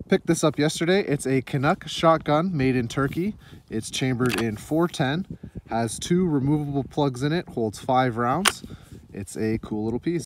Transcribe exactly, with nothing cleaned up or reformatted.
Picked this up yesterday. It's a Canuck shotgun made in Turkey. It's chambered in four ten, has two removable plugs in it, holds five rounds. It's a cool little piece.